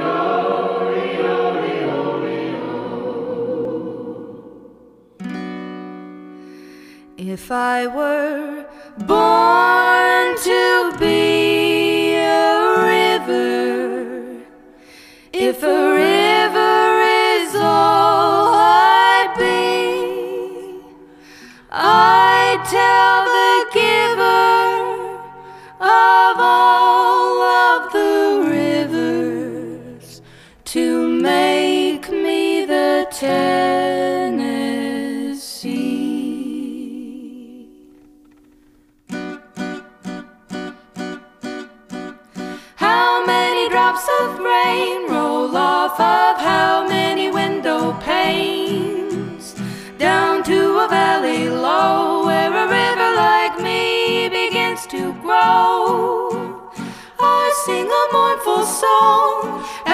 If I were born to be a river, if a river is all I'd be, I'd tell the giver of all of the rivers to make me the Tennessee. How many drops of rain roll off of how many window panes down to a valley low where a river like me begins to grow? I sing a mournful song